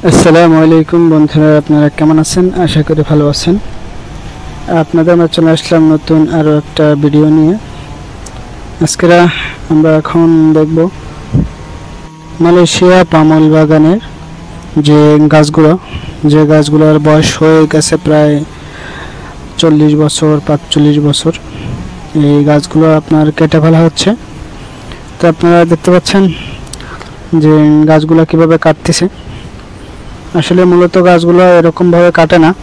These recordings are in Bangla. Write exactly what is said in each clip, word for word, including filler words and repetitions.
আসসালামু আলাইকুম বন্ধুরা, আপনারা কেমন আছেন? আশা করি ভালো আছেন। আপনাদের আমরা চলে আসলাম নতুন আরও একটা ভিডিও নিয়ে। আজকে আমরা এখন দেখব মালয়েশিয়া পামল বাগানের যে গাছগুলো যে গাছগুলোর বয়স হয়ে গেছে প্রায় চল্লিশ বছর পাঁচচল্লিশ বছর। এই গাছগুলো আপনার কেটে ফেলা হচ্ছে। তো আপনারা দেখতে পাচ্ছেন যে গাছগুলো কিভাবে কাটতেছে। আসলে মূলত গাছগুলো এরকম ভাবে কাটে না,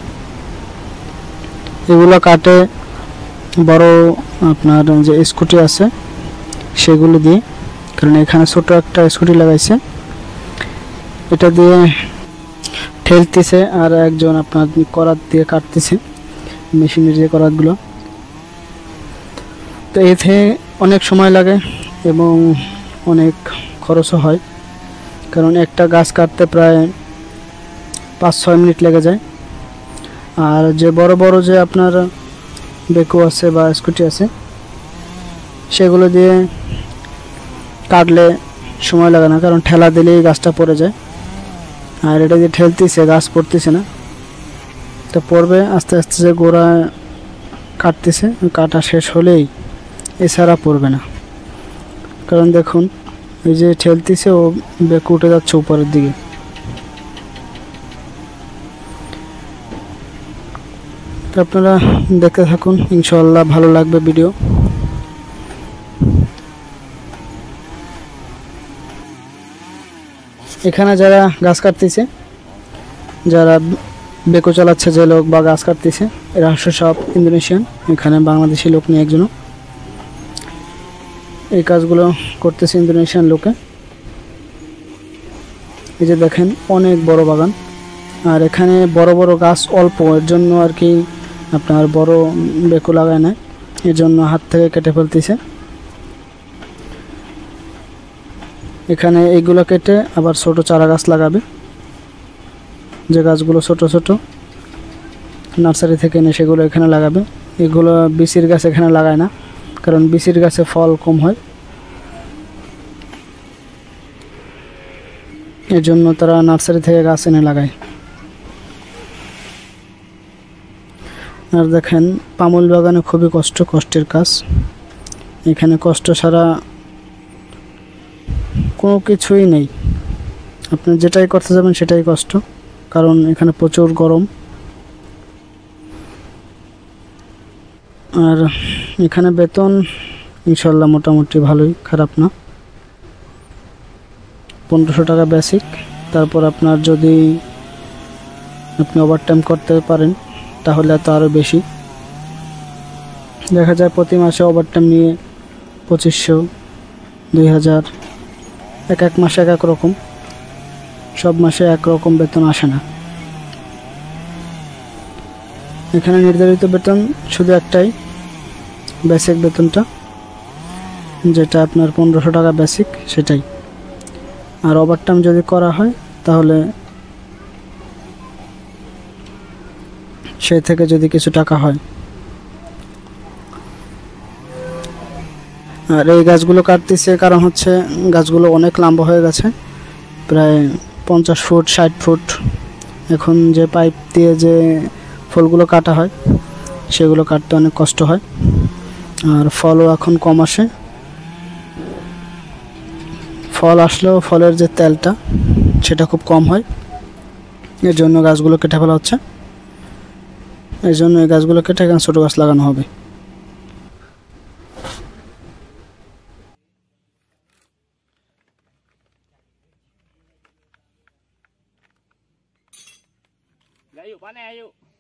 এগুলো কাটে বড় আপনার যে স্কুটি আছে সেগুলো দিয়ে। কারণ এখানে ছোট একটা স্কুটি লাগাইছে, এটা দিয়ে ঠেলতেছে আর একজন আপনার করাত দিয়ে কাটতেছে, মেশিনের যে করাতগুলো। তো এতে অনেক সময় লাগে এবং অনেক খরচও হয়, কারণ একটা গাছ কাটতে প্রায় পাঁচ ছয় মিনিট লেগে যায়। আর যে বড় বড় যে আপনার বেকু আছে বা স্কুটি আছে সেগুলো দিয়ে কাটলে সময় লাগে না, কারণ ঠেলা দিলেই গাছটা পড়ে যায়। আর এটা যে ঠেলতেছে গাছ পড়তেছে না, তো পড়বে আস্তে আস্তে। যে গোড়া কাটতেছে, কাটা শেষ হলেই এছাড়া পড়বে না। কারণ দেখুন এই যে ঠেলতেছে ও বেকু উঠে যাচ্ছে উপরের দিকে। আপনারা দেখতে থাকুন, ইনশাআল্লাহ ভালো লাগবে ভিডিও। এখানে যারা গাছ কাটতেছে, যারা বেকু চালাচ্ছে যে লোক বা গাছ কাটতেছে, এরা হচ্ছে সব ইন্দোনেশিয়ান। এখানে বাংলাদেশি লোক নেই একজনও। এই কাজগুলো করতেছে ইন্দোনেশিয়ান লোকে। এই যে দেখেন অনেক বড় বাগান, আর এখানে বড় বড় গাছ অল্প, এর জন্য আর কি আপনার বড় বেকু লাগায় না, এর জন্য হাত থেকে কেটে ফেলতেছে। এখানে এইগুলো কেটে আবার ছোট চারা গাছ লাগাবে, যে গাছগুলো ছোট ছোট নার্সারি থেকে এনে সেগুলো এখানে লাগাবে। এগুলো বিচির গাছ এখানে লাগায় না, কারণ বিচির গাছে ফল কম হয়, এর জন্য তারা নার্সারি থেকে গাছ এনে লাগায়। আর দেখেন পামল বাগানে খুবই কষ্ট, কষ্টের কাজ। এখানে কষ্ট ছাড়া কোনো কিছুই নেই। আপনি যেটাই করতে যাবেন সেটাই কষ্ট, কারণ এখানে প্রচুর গরম। আর এখানে বেতন ইনশাল্লাহ মোটামুটি ভালোই, খারাপ না। পনেরোশো টাকা বেসিক, তারপর আপনার যদি আপনি ওভারটাইম করতে পারেন তাহলে তো আরও বেশি। দেখা যায় প্রতি মাসে ওভারটাইম নিয়ে পঁচিশশো দুই হাজার, এক এক মাসে এক এক রকম, সব মাসে একরকম বেতন আসে না। এখানে নির্ধারিত বেতন শুধু একটাই, বেসিক বেতনটা, যেটা আপনার পনেরোশো টাকা বেসিক, সেটাই। আর ওভারটাইম যদি করা হয় তাহলে সেই থেকে যদি কিছু টাকা হয়। আর এই গাছগুলো কাটতেছে কারণ হচ্ছে গাছগুলো অনেক লম্বা হয়ে গেছে, প্রায় পঞ্চাশ ফুট ষাট ফুট। এখন যে পাইপ দিয়ে যে ফুলগুলো কাটা হয় সেগুলো কাটতে অনেক কষ্ট হয়, আর ফলও এখন কম আসে। ফল আসলেও ফলের যে তেলটা সেটা খুব কম হয়, এর জন্য গাছগুলো কেটে ফেলা হচ্ছে। এই জন্য এই গাছগুলো কেটে এখানে ছোটো গাছ লাগানো হবে। Dạ, dụ bán e dụ.